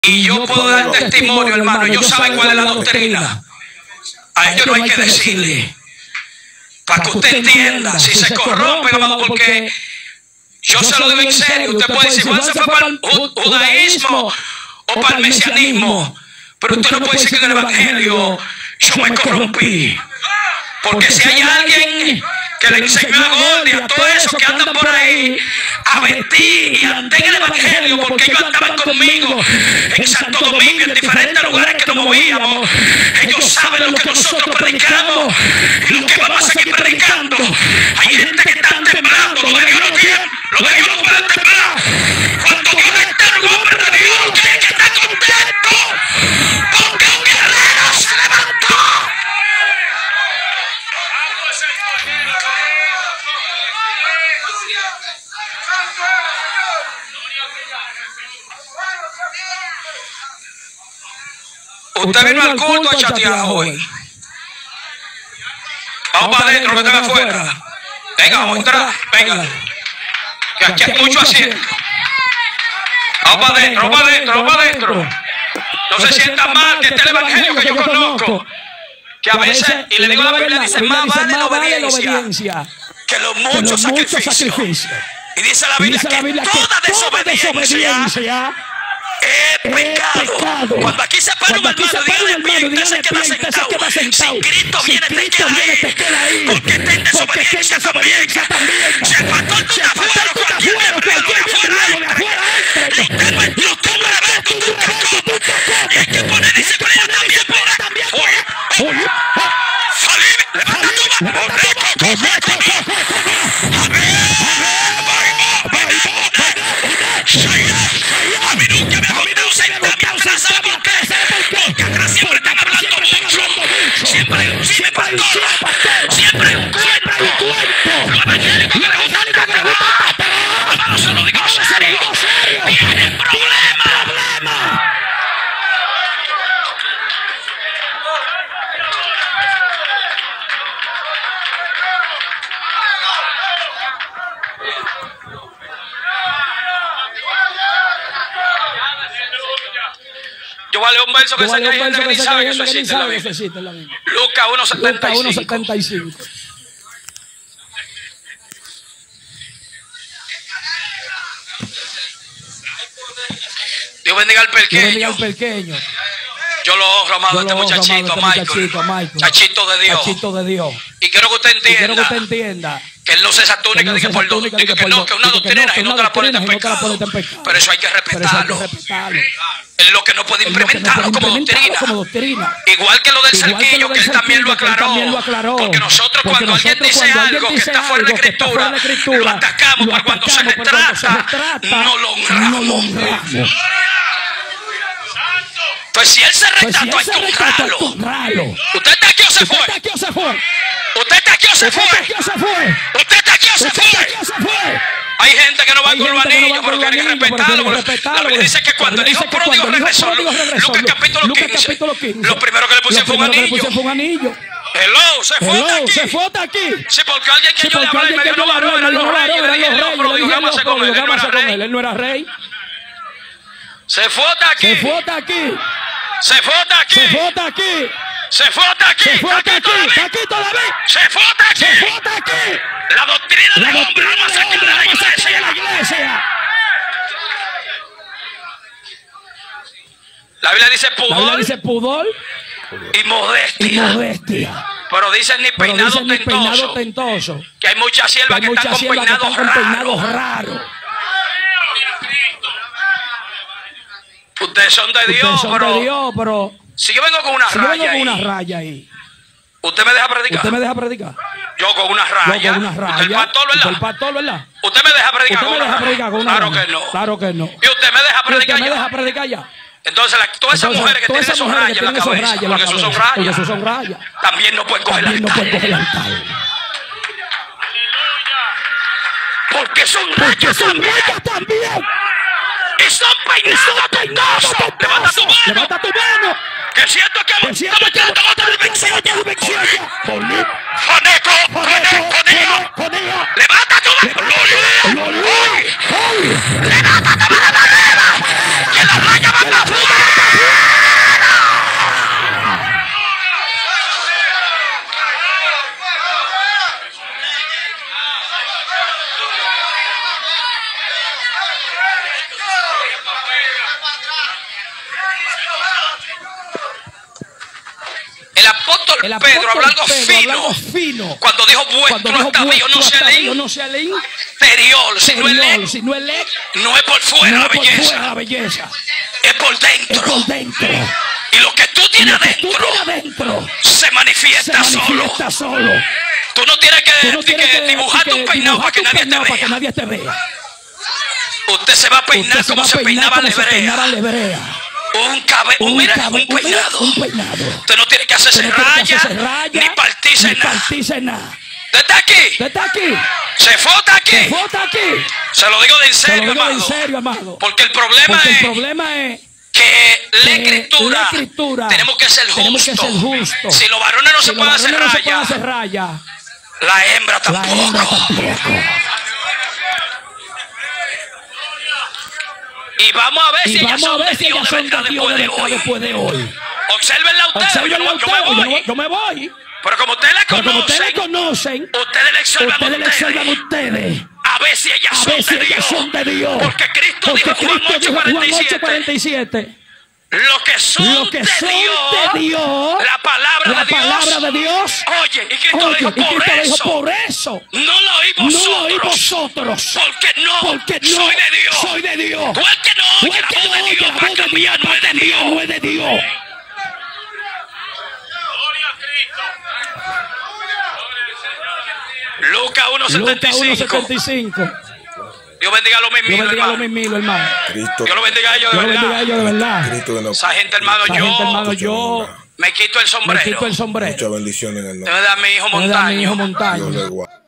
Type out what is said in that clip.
Y yo puedo dar testimonio, hermano. Ellos saben cuál es la doctrina. A ellos no hay que decirle. Para que usted entienda. Si se corrompen, amado, porque yo se lo digo en serio. Usted puede decir, Juan se fue para el judaísmo o para el mesianismo. Pero usted no puede decir que en el evangelio yo me corrompí. Porque si hay alguien que le enseñó a Gol y a todos esos que andan por ahí a vestir y andar en el evangelio, porque ellos andaban conmigo en Santo Domingo, en diferentes lugares que nos movíamos, ellos saben lo que nosotros predicamos y lo que vamos a seguir predicando. Hay gente que está temblando, lo de Dios no tiene, lo de Dios no puede temblar. Cuando Dios está en un hombre de Dios, tiene que estar contento, porque un guerrero se levantó. Usted vino al culto a chatear hoy. Vamos para adentro, que te va afuera. Venga, vamos a entrar. Venga. Que aquí hay mucho haciendo. Vamos para adentro, vamos para adentro, vamos para adentro. No se sientan mal, que este es el evangelio que yo conozco. Que a veces, y le digo la Biblia, dice, más vale la obediencia que los muchos sacrificios. Y dice la Biblia que toda desobediencia es pecado. Cuando aquí se para un hermano, Dios le pide y usted se queda sentado. Si Cristo viene, te queda ahí. Porque está en desobediencia también. Si el pastor tú estás afuera, cualquier de afuera entre. Y usted no entró, tú me ves, tú y hay que poner disciplina también. Oye, salí, levanta tu a mí nunca me ha gustado sentarme atrasado porque atrás siempre están hablando mucho. Siempre pastor, siempre un cuento. Lo evangélico que le gusta el cacao. Hermano, se lo digo serio. Tienen problemas. Yo voy a leer un verso que hay gente que ni sabe que eso existe en la Biblia. Lucas 1:75. Dios bendiga al pequeño. Yo lo honro, amado, a este muchachito, Michael. Chachito de Dios. Y quiero que usted entienda que él no se esa túnica, que por no, que es una doctrina y no te la ponen en pecado. Pero eso hay que respetarlo. Es lo que no puede implementarlo como doctrina. Igual que lo del cerquillo, que él también lo aclaró. Porque nosotros cuando alguien dice algo que está fuera de la escritura, lo atacamos, pero cuando se retrata, no lo honramos. Pues si él se retrató, hay que honrarlo. ¿Usted está aquí o se fue? ¿Usted está aquí o se fue? ¿Usted está aquí o se fue? Hay gente que no va con los anillos, pero tiene que respetarlo. La Biblia dice que cuando el hijo pródigo regresó, Lucas capítulo 15, lo primero que le pusieron fue un anillo. Hello, se fue de aquí. Sí, porque alguien que yo le hablé y me dijo, no varón, eran los reyes. Le dije, no, pero digámosle con él, él no era rey. Se fue de aquí. Está aquí todavía. Se fue de aquí. La doctrina del hombre no va a sacar de la iglesia. La Biblia dice pudor y modestia. Pero dicen ni peinado tentoso. Que hay muchas siervas que están con peinados raros. Ustedes son de Dios, pero si yo vengo con una raya ahí, ¿usted me deja predicar? Yo con una raya. ¿Usted el pastor, verdad? ¿Usted me deja predicar con una raya? Claro que no. ¿Y usted me deja predicar ya? Entonces, todas esas mujeres que tienen esos rayas en la cabeza, porque esos son rayas, también no pueden coger el altar. Porque son rayas también. Y son peinados tentosos. Levanta tu mano. Que siento que estamos otra dimensión. Levanta tu mano. Levanta tu mano arriba. Que la raya va a afuera. Pedro habló algo fino cuando dijo vuestro atavío no sea el interior, sino el no es por fuera la belleza, es por dentro. Y lo que tú tienes adentro se manifiesta solo. Tú no tienes que dibujarte un peinado para que nadie te vea. Usted se va a peinar como se peinaba la hebrea. Un peinado. Usted no tiene que hacerse raya ni partirse nada. ¿Está aquí? ¿Se fota aquí? Se lo digo de en serio, amado. Porque el problema es que la escritura tenemos que ser justos. Si los varones no se pueden hacer raya, la hembra tampoco. Y vamos a ver si ellas son de Dios de verdad después de hoy. Obsérvenla ustedes, yo me voy. Pero como ustedes la conocen, ustedes le observan ustedes. A ver si ellas son de Dios. Porque Cristo dijo en Juan 8:47. Lo que son de Dios, la palabra de Dios. Oye, y Cristo dijo, por eso no lo oí vosotros, porque no soy de Dios. Tú el que no oye la voz de Dios para cambiar no es de Dios. Lucas 1:75. Dios bendiga a los mismos, hermano. Dios lo bendiga a ellos de verdad. Esa gente, hermano, yo me quito el sombrero. Muchas bendiciones en el nombre. Te voy a dar mi hijo Montaño. Dios le guarde.